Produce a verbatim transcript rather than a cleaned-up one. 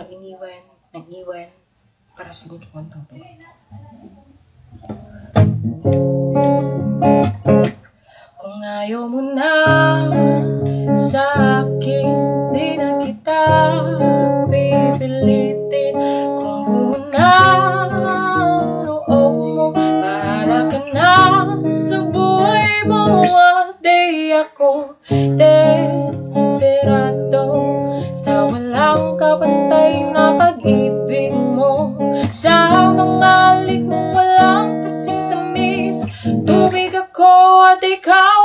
parang iniwan, nag-iwan para sa good kwento to. Kung ayaw mo na sa akin, di na kita pipilitin. Kung buo na loob mo, bahala ka na sa buhay mo. Di ako desperado sa walang kapantay na pag-ibig mo. Sa mga alik mo walang kasing tamis, tubig ako at ikaw